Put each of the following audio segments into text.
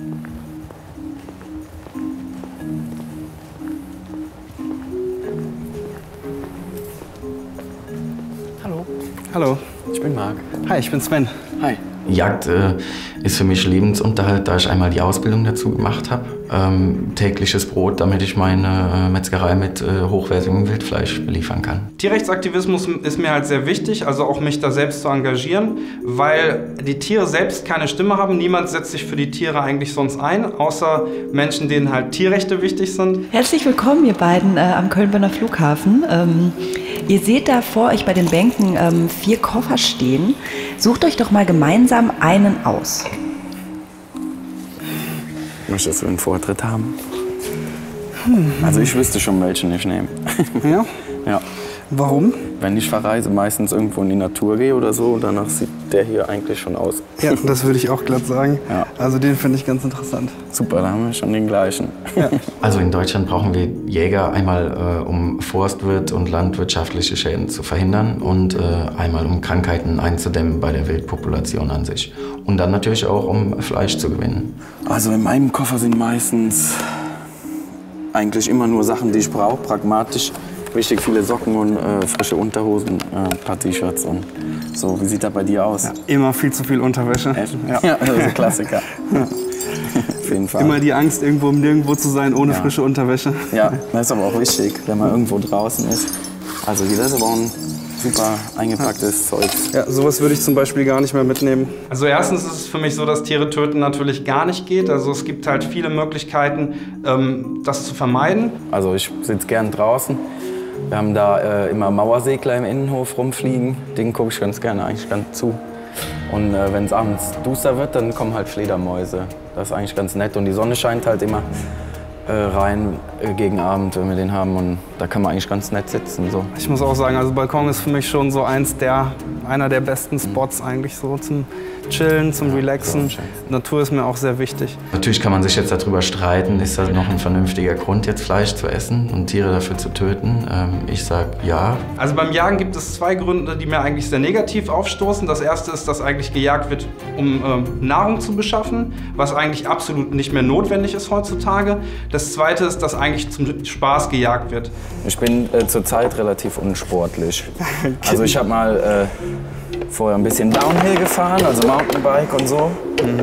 Hallo. Hallo. Ich bin Marc. Hi, ich bin Sven. Hi. Jagd ist für mich Lebensunterhalt, da ich einmal die Ausbildung dazu gemacht habe. Tägliches Brot, damit ich meine Metzgerei mit hochwertigem Wildfleisch beliefern kann. Tierrechtsaktivismus ist mir halt sehr wichtig, also auch mich da selbst zu engagieren, weil die Tiere selbst keine Stimme haben. Niemand setzt sich für die Tiere eigentlich sonst ein, außer Menschen, denen halt Tierrechte wichtig sind. Herzlich willkommen, ihr beiden, am Köln-Bonner Flughafen. Ihr seht da vor euch bei den Bänken 4 Koffer stehen. Sucht euch doch mal gemeinsam einen aus. Möchtest du einen Vortritt haben? Also ich wüsste schon, welchen ich nehme. Ja? Ja. Warum? Wenn ich verreise, meistens irgendwo in die Natur gehe oder so, danach sieht der hier eigentlich schon aus. Ja, das würde ich auch glatt sagen. Ja. Also den finde ich ganz interessant. Super, da haben wir schon den gleichen. Ja. Also in Deutschland brauchen wir Jäger einmal, um Forstwirt- und landwirtschaftliche Schäden zu verhindern und einmal, um Krankheiten einzudämmen bei der Wildpopulation an sich. Und dann natürlich auch, um Fleisch zu gewinnen. Also in meinem Koffer sind meistens eigentlich immer nur Sachen, die ich brauche, pragmatisch. Richtig viele Socken und frische Unterhosen, ein paar T-Shirts und so. Wie sieht das bei dir aus? Ja, immer viel zu viel Unterwäsche. Echt? Ja, das ist ein Klassiker. Ja. Auf jeden Fall. Immer die Angst, irgendwo um nirgendwo zu sein, ohne frische Unterwäsche. Ja, das ist aber auch wichtig, wenn man irgendwo draußen ist. Also hier ist aber auch ein super eingepacktes Zeug. Ja, sowas würde ich zum Beispiel gar nicht mehr mitnehmen. Also erstens ist es für mich so, dass Tiere töten natürlich gar nicht geht. Also es gibt halt viele Möglichkeiten, das zu vermeiden. Also ich sitze gern draußen. Wir haben da immer Mauersegler im Innenhof rumfliegen. Den gucke ich ganz gerne eigentlich ganz zu. Und wenn es abends duster wird, dann kommen halt Fledermäuse. Das ist eigentlich ganz nett. Und die Sonne scheint halt immer rein gegen Abend, wenn wir den haben. Und da kann man eigentlich ganz nett sitzen. So. Ich muss auch sagen, also Balkon ist für mich schon so einer der besten Spots eigentlich so zum Chillen, zum Relaxen. Natur ist mir auch sehr wichtig. Natürlich kann man sich jetzt darüber streiten, ist das noch ein vernünftiger Grund, jetzt Fleisch zu essen und Tiere dafür zu töten? Ich sage ja. Also beim Jagen gibt es 2 Gründe, die mir eigentlich sehr negativ aufstoßen. Das erste ist, dass eigentlich gejagt wird, um Nahrung zu beschaffen, was eigentlich absolut nicht mehr notwendig ist heutzutage. Das zweite ist, dass eigentlich zum Spaß gejagt wird. Ich bin zurzeit relativ unsportlich. Also ich habe mal vorher ein bisschen Downhill gefahren, also Mountainbike und so.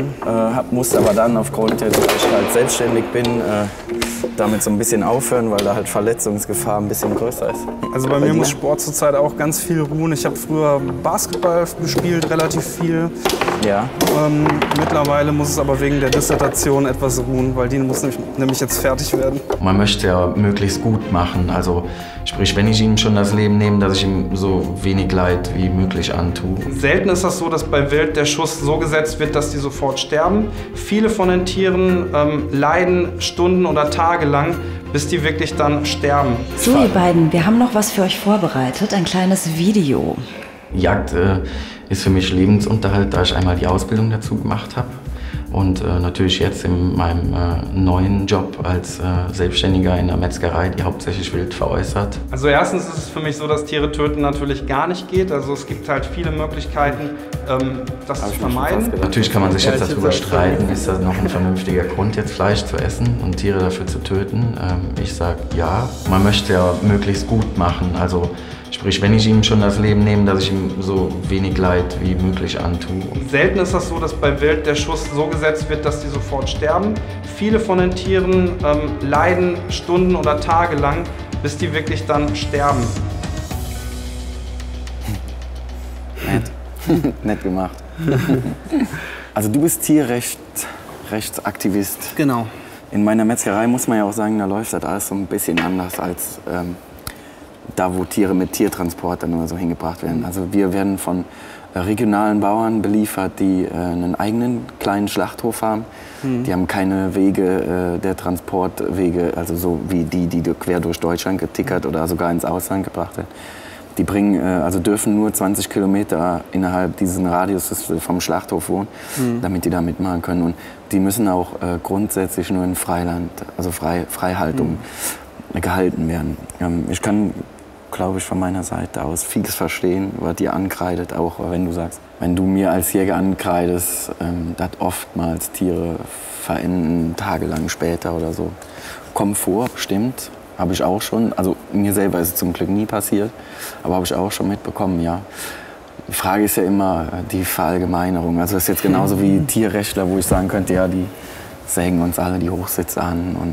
Musste aber dann aufgrund, dass ich halt selbstständig bin, damit so ein bisschen aufhören, weil da halt Verletzungsgefahr ein bisschen größer ist. Also bei mir muss Sport zurzeit auch ganz viel ruhen. Ich habe früher Basketball gespielt, relativ viel. Ja. Mittlerweile muss es aber wegen der Dissertation etwas ruhen, weil die muss nämlich jetzt fertig werden. Man möchte ja möglichst gut machen, also sprich, wenn ich ihm schon das Leben nehme, dass ich ihm so wenig Leid wie möglich antue. Selten ist das so, dass bei Wild der Schuss so gesetzt wird, dass die sofort sterben. Viele von den Tieren leiden Stunden oder Tage lang, bis die wirklich dann sterben. So, ihr beiden, wir haben noch was für euch vorbereitet, ein kleines Video. Jagd ist für mich Lebensunterhalt, da ich einmal die Ausbildung dazu gemacht habe. Und natürlich jetzt in meinem neuen Job als Selbstständiger in der Metzgerei, die hauptsächlich Wild veräußert. Also erstens ist es für mich so, dass Tiere töten natürlich gar nicht geht. Also es gibt halt viele Möglichkeiten, das zu vermeiden. Natürlich kann man sich jetzt darüber streiten, ist das noch ein vernünftiger Grund, jetzt Fleisch zu essen und Tiere dafür zu töten. Ich sage ja. Man möchte ja möglichst gut machen. Also sprich, wenn ich ihm schon das Leben nehme, dass ich ihm so wenig Leid wie möglich antue. Selten ist das so, dass bei Wild der Schuss so gesetzt wird, dass die sofort sterben. Viele von den Tieren leiden Stunden oder Tage lang, bis die wirklich dann sterben. Nett. Nett gemacht. Also du bist Tierrechtsaktivist. Genau. In meiner Metzgerei muss man ja auch sagen, da läuft das alles so ein bisschen anders als da, wo Tiere mit Tiertransportern oder so hingebracht werden. Also wir werden von regionalen Bauern beliefert, die einen eigenen kleinen Schlachthof haben. Die haben keine Wege, der Transportwege, also so wie die quer durch Deutschland getickert oder sogar ins Ausland gebracht werden. Die bringen, also dürfen nur 20 Kilometer innerhalb dieses Radius vom Schlachthof wohnen, damit die da mitmachen können. Und die müssen auch grundsätzlich nur in Freiland, also Freihaltung gehalten werden. Ich kann glaube ich, von meiner Seite aus vieles verstehen, was dir ankreidet, auch wenn du sagst, wenn du mir als Jäger ankreidest, dass oftmals Tiere verenden tagelang später oder so. Kommt vor, bestimmt, habe ich auch schon. Also mir selber ist es zum Glück nie passiert, aber habe ich auch schon mitbekommen, ja. Die Frage ist ja immer die Verallgemeinerung. Also das ist jetzt genauso wie Tierrechtler, wo ich sagen könnte, ja, die sägen uns alle die Hochsitze an. Und,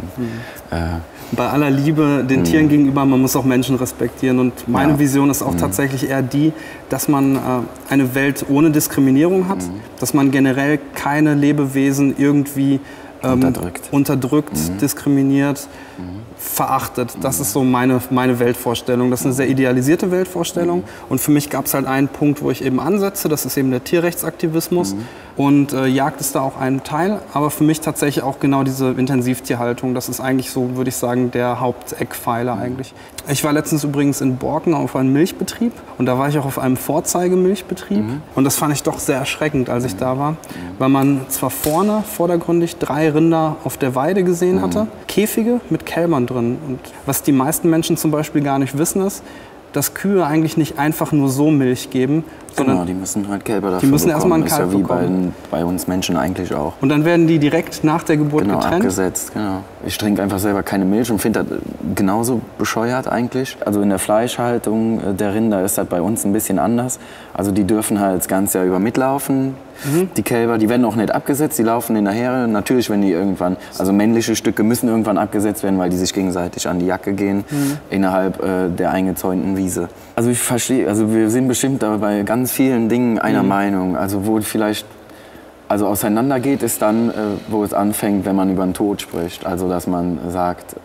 bei aller Liebe den Tieren gegenüber, man muss auch Menschen respektieren. Und meine Vision ist auch tatsächlich eher die, dass man eine Welt ohne Diskriminierung hat, dass man generell keine Lebewesen irgendwie unterdrückt, diskriminiert, verachtet. Das ist so meine Weltvorstellung. Das ist eine sehr idealisierte Weltvorstellung. Und für mich gab es halt einen Punkt, wo ich eben ansetze. Das ist eben der Tierrechtsaktivismus. Und Jagd ist da auch ein Teil. Aber für mich tatsächlich auch genau diese Intensivtierhaltung. Das ist eigentlich so, würde ich sagen, der Haupteckpfeiler eigentlich. Ich war letztens übrigens in Borken auf einem Milchbetrieb. Und da war ich auch auf einem Vorzeigemilchbetrieb. Und das fand ich doch sehr erschreckend, als ich da war. Weil man zwar vordergründig 3 Rinder auf der Weide gesehen hatte, Käfige mit Kälbern drin. Und was die meisten Menschen zum Beispiel gar nicht wissen ist, dass Kühe eigentlich nicht einfach nur so Milch geben, sondern genau, die müssen halt Kälber dafür die müssen erstmal einen Kalb Kalb bekommen. Ist ja wie bei uns Menschen eigentlich auch. Und dann werden die direkt nach der Geburt genau, getrennt? Abgesetzt, genau. Ich trinke einfach selber keine Milch und finde das genauso bescheuert eigentlich. Also in der Fleischhaltung der Rinder ist das bei uns ein bisschen anders. Also die dürfen halt das ganze Jahr über mitlaufen. Die Kälber, die werden auch nicht abgesetzt, die laufen in der Herde. Natürlich, wenn die irgendwann, also männliche Stücke müssen irgendwann abgesetzt werden, weil die sich gegenseitig an die Jacke gehen, innerhalb der eingezäunten Wiese. Also ich verstehe, also wir sind bestimmt da bei ganz vielen Dingen einer Meinung. Also wo vielleicht auseinandergeht, ist dann, wo es anfängt, wenn man über den Tod spricht. Also dass man sagt,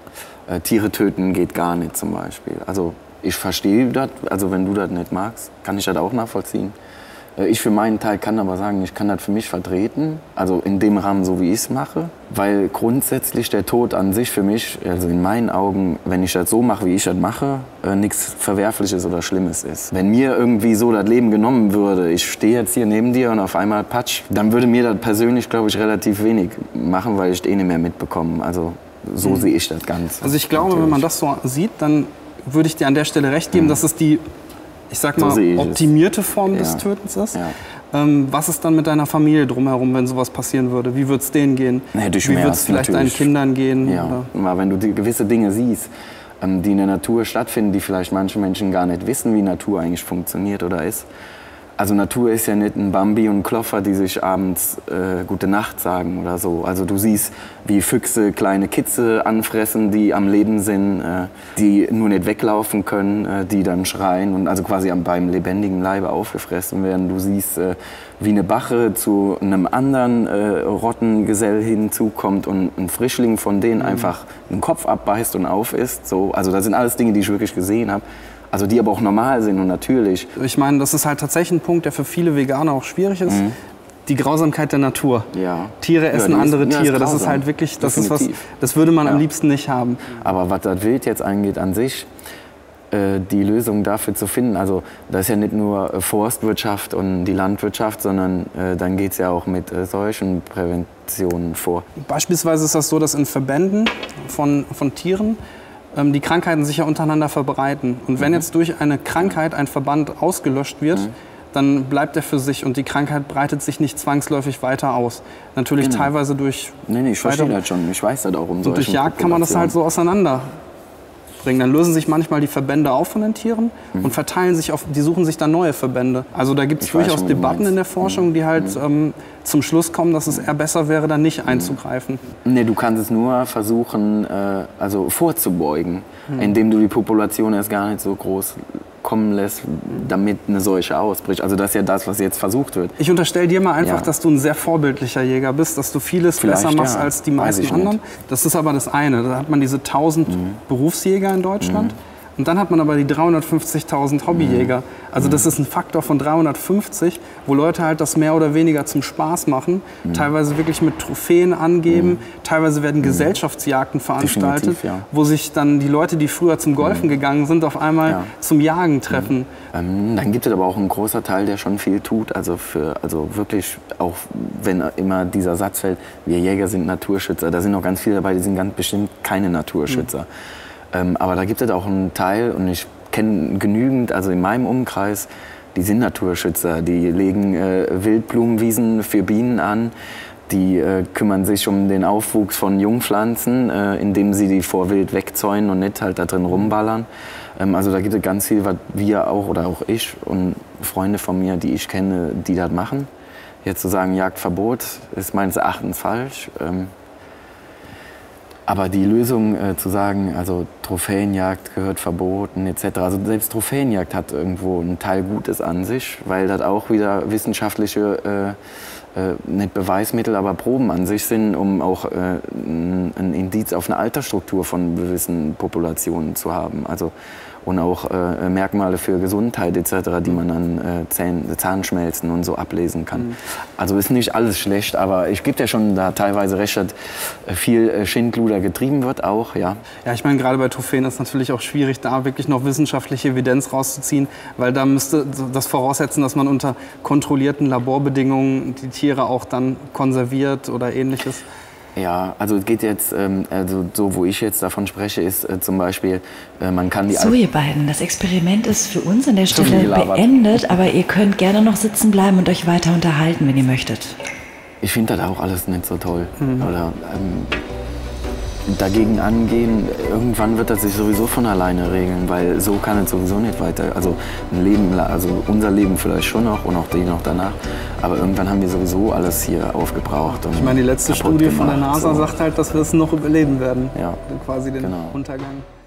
Tiere töten geht gar nicht zum Beispiel. Also ich verstehe das, also wenn du das nicht magst, kann ich das auch nachvollziehen. Ich für meinen Teil kann aber sagen, ich kann das für mich vertreten, also in dem Rahmen, so wie ich es mache, weil grundsätzlich der Tod an sich für mich, also in meinen Augen, wenn ich das so mache, wie ich das mache, nichts Verwerfliches oder Schlimmes ist. Wenn mir irgendwie so das Leben genommen würde, ich stehe jetzt hier neben dir und auf einmal patsch, dann würde mir das persönlich, glaube ich, relativ wenig machen, weil ich eh nicht mehr mitbekomme. Also so sehe ich das Ganze. Also ich glaube, wenn man das so sieht, dann würde ich dir an der Stelle recht geben, dass es die, ich sag mal, optimierte Form des Tötens ist. Ja. Was ist dann mit deiner Familie drumherum, wenn sowas passieren würde? Wie würde es denen gehen? Wie würde es vielleicht deinen Kindern gehen? Ja. Oder? Wenn du gewisse Dinge siehst, die in der Natur stattfinden, die vielleicht manche Menschen gar nicht wissen, wie Natur eigentlich funktioniert oder ist. Also Natur ist ja nicht ein Bambi und ein Kloffer, die sich abends gute Nacht sagen oder so. Also du siehst, wie Füchse kleine Kitze anfressen, die am Leben sind, die nur nicht weglaufen können, die dann schreien und also quasi beim lebendigen Leibe aufgefressen werden. Du siehst, wie eine Bache zu einem anderen Rottengesell hinzukommt und ein Frischling von denen einfach den Kopf abbeißt und aufisst. So. Also das sind alles Dinge, die ich wirklich gesehen habe. Also die aber auch normal sind und natürlich. Ich meine, das ist halt tatsächlich ein Punkt, der für viele Veganer auch schwierig ist. Die Grausamkeit der Natur. Ja. Tiere essen andere Tiere. Das ist halt wirklich, das ist was, das würde man am liebsten nicht haben. Aber was das Wild jetzt angeht an sich, die Lösung dafür zu finden, also das ist ja nicht nur Forstwirtschaft und die Landwirtschaft, sondern dann geht es ja auch mit solchen Präventionen vor. Beispielsweise ist das so, dass in Verbänden von Tieren die Krankheiten sich ja untereinander verbreiten. Und wenn jetzt durch eine Krankheit ein Verband ausgelöscht wird, dann bleibt er für sich und die Krankheit breitet sich nicht zwangsläufig weiter aus. Natürlich teilweise durch... Nee, ich verstehe das schon. Ich weiß das auch um solche. Und durch Jagd kann man das halt so auseinanderbringen. Dann lösen sich manchmal die Verbände auf von den Tieren und verteilen sich auf, die suchen sich dann neue Verbände. Also da gibt es durchaus Debatten in der Forschung, die halt zum Schluss kommen, dass es eher besser wäre, da nicht einzugreifen. Nee, du kannst es nur versuchen, also vorzubeugen, indem du die Population erst gar nicht so groß kommen lässt, damit eine Seuche ausbricht. Also das ist ja das, was jetzt versucht wird. Ich unterstelle dir mal einfach, dass du ein sehr vorbildlicher Jäger bist, dass du vieles besser machst als die meisten anderen. Das ist aber das eine. Da hat man diese 1000 Berufsjäger in Deutschland. Und dann hat man aber die 350.000 Hobbyjäger. Also das ist ein Faktor von 350, wo Leute halt das mehr oder weniger zum Spaß machen, teilweise wirklich mit Trophäen angeben, teilweise werden Gesellschaftsjagden veranstaltet, wo sich dann die Leute, die früher zum Golfen gegangen sind, auf einmal zum Jagen treffen. Dann gibt es aber auch einen großen Teil, der schon viel tut, also wirklich, auch wenn immer dieser Satz fällt, wir Jäger sind Naturschützer, da sind noch ganz viele dabei, die sind ganz bestimmt keine Naturschützer. Aber da gibt es auch einen Teil, und ich kenne genügend, also in meinem Umkreis, die sind Naturschützer, die legen Wildblumenwiesen für Bienen an, die kümmern sich um den Aufwuchs von Jungpflanzen, indem sie die vor Wild wegzäunen und nicht halt da drin rumballern. Also da gibt es ganz viel, was wir auch oder auch ich und Freunde von mir, die ich kenne, die das machen. Jetzt zu sagen, Jagdverbot ist meines Erachtens falsch. Aber die Lösung zu sagen, also Trophäenjagd gehört verboten etc. Also selbst Trophäenjagd hat irgendwo einen Teil Gutes an sich, weil das auch wieder wissenschaftliche, nicht Beweismittel, aber Proben an sich sind, um auch ein Indiz auf eine Altersstruktur von gewissen Populationen zu haben. Also, und auch Merkmale für Gesundheit etc., die man an Zahnschmelzen und so ablesen kann. Also ist nicht alles schlecht, aber ich gebe dir schon da teilweise recht, dass viel Schindluder getrieben wird auch, ja. Ja, ich meine, gerade bei Trophäen ist es natürlich auch schwierig, da wirklich noch wissenschaftliche Evidenz rauszuziehen, weil da müsste das voraussetzen, dass man unter kontrollierten Laborbedingungen die Tiere auch dann konserviert oder Ähnliches. Ja, also es geht jetzt, also so wo ich jetzt davon spreche, ist zum Beispiel, man kann die... So ihr beiden, das Experiment ist für uns an der Stelle beendet, aber ihr könnt gerne noch sitzen bleiben und euch weiter unterhalten, wenn ihr möchtet. Ich finde das auch alles nicht so toll. Oder dagegen angehen, irgendwann wird das sich sowieso von alleine regeln, weil so kann es sowieso nicht weiter, also ein Leben, also unser Leben vielleicht schon noch und auch die noch danach, aber irgendwann haben wir sowieso alles hier aufgebraucht. Und ich meine, die letzte Studie von der NASA sagt halt, dass wir es noch überleben werden, ja, quasi den Untergang.